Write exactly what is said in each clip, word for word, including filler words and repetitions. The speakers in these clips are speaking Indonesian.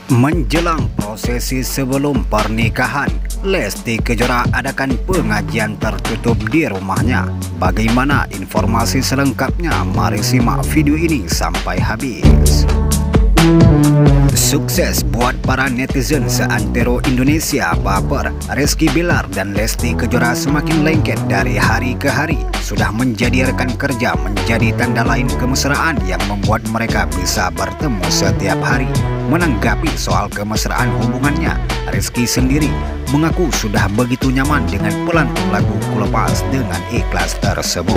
Menjelang prosesi sebelum pernikahan, Lesti Kejora adakan pengajian tertutup di rumahnya. Bagaimana informasi selengkapnya? Mari simak video ini sampai habis. Sukses buat para netizen seantero Indonesia baper. Rizky Bilar dan Lesti Kejora semakin lengket dari hari ke hari. Sudah menjadi rekan kerja, menjadi tanda lain kemesraan yang membuat mereka bisa bertemu setiap hari. Menanggapi soal kemesraan hubungannya, Rizky sendiri mengaku sudah begitu nyaman dengan pelantun lagu Kulepas dengan ikhlas tersebut.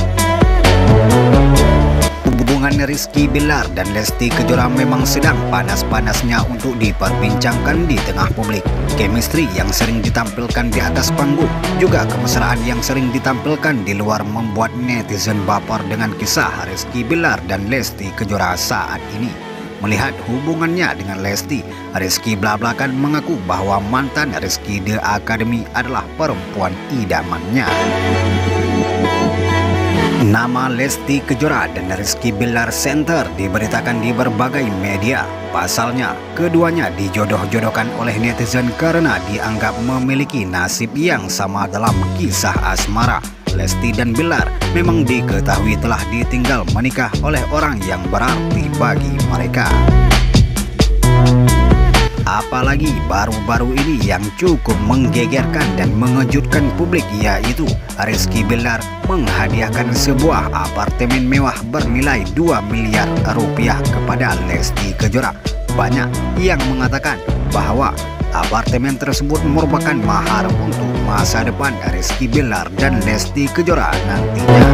Hubungan Rizky Bilar dan Lesti Kejora memang sedang panas-panasnya untuk diperbincangkan di tengah publik. Chemistry yang sering ditampilkan di atas panggung, juga kemesraan yang sering ditampilkan di luar membuat netizen baper dengan kisah Rizky Bilar dan Lesti Kejora saat ini. Melihat hubungannya dengan Lesti, Rizky belak-belakan mengaku bahwa mantan Rizky The Academy adalah perempuan idamannya. Nama Lesti Kejora dan Rizky Bilar Center diberitakan di berbagai media. Pasalnya, keduanya dijodoh-jodohkan oleh netizen karena dianggap memiliki nasib yang sama dalam kisah asmara. Lesti dan Bilar memang diketahui telah ditinggal menikah oleh orang yang berarti bagi mereka. Apalagi baru-baru ini yang cukup menggegerkan dan mengejutkan publik, yaitu Rizky Bilar menghadiahkan sebuah apartemen mewah bernilai dua miliar rupiah kepada Lesti Kejora. Banyak yang mengatakan bahwa apartemen tersebut merupakan mahar untuk masa depan Rizky Bilar dan Lesti Kejora nantinya.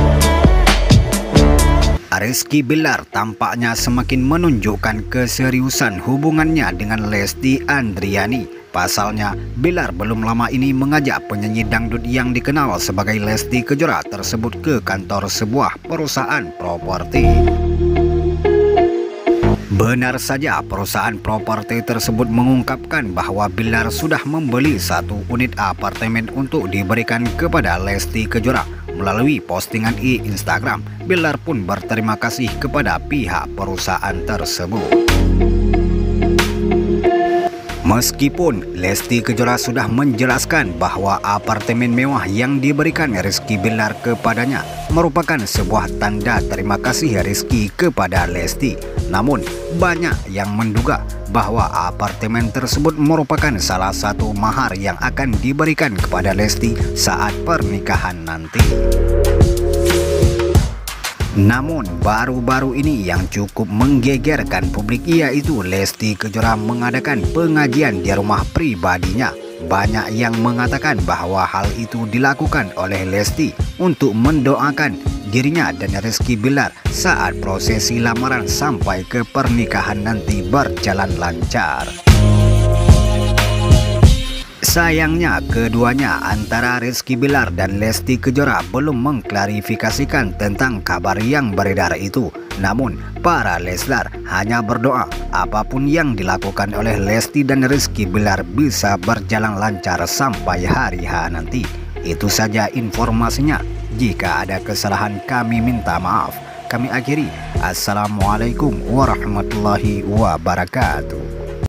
Rizky Bilar tampaknya semakin menunjukkan keseriusan hubungannya dengan Lesti Andriani. Pasalnya, Bilar belum lama ini mengajak penyanyi dangdut yang dikenal sebagai Lesti Kejora tersebut ke kantor sebuah perusahaan properti. Benar saja, perusahaan properti tersebut mengungkapkan bahwa Bilar sudah membeli satu unit apartemen untuk diberikan kepada Lesti Kejora. Melalui postingan di Instagram, Bilar pun berterima kasih kepada pihak perusahaan tersebut. Meskipun Lesti Kejora sudah menjelaskan bahwa apartemen mewah yang diberikan Rizky Bilar kepadanya merupakan sebuah tanda terima kasih Rizky kepada Lesti, namun banyak yang menduga bahwa apartemen tersebut merupakan salah satu mahar yang akan diberikan kepada Lesti saat pernikahan nanti. Namun baru-baru ini yang cukup menggegerkan publik, yaitu Lesti Kejora mengadakan pengajian di rumah pribadinya. Banyak yang mengatakan bahwa hal itu dilakukan oleh Lesti untuk mendoakan dirinya dan Rizky Bilar saat prosesi lamaran sampai ke pernikahan nanti berjalan lancar. Sayangnya, keduanya antara Rizky Bilar dan Lesti Kejora belum mengklarifikasikan tentang kabar yang beredar itu. Namun, para Leslar hanya berdoa apapun yang dilakukan oleh Lesti dan Rizky Bilar bisa berjalan lancar sampai hari H nanti. Itu saja informasinya. Jika ada kesalahan, kami minta maaf. Kami akhiri. Assalamualaikum warahmatullahi wabarakatuh.